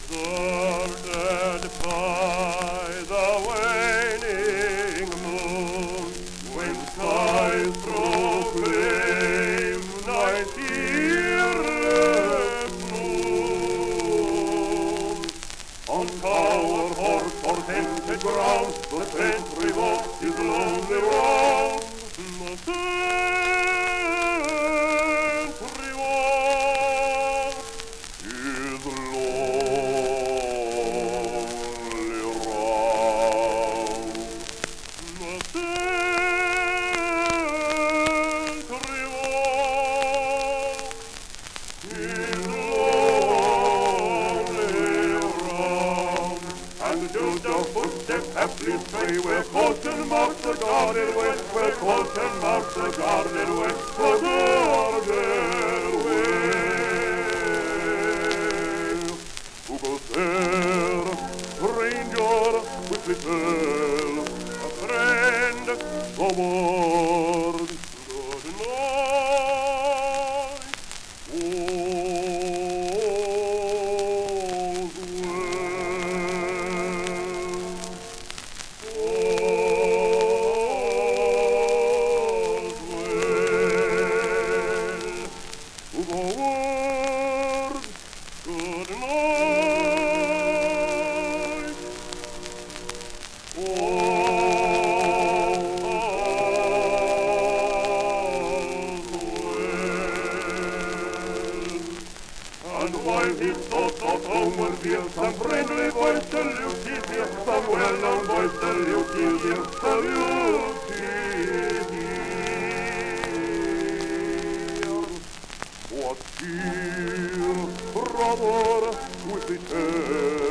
Guarded by the waning moon, when skies proclaim night's eerie gloom. On tower, horse, or tented ground, the sentry walks his lonely round. The sentry walks his lonely round. The sentry walks his lonely round. And to the footsteps haply stray, where caution marks the guarded way, where caution marks the guarded way, the guarded way. Who goes there, stranger, quickly tell a friend the word. Good night, all's well. The word, good night, well. And while his thoughts of homeward veer, some friendly voice salutes his ear, some well-known voice salutes his ear, salutes his ear. What cheer, brother, with the tale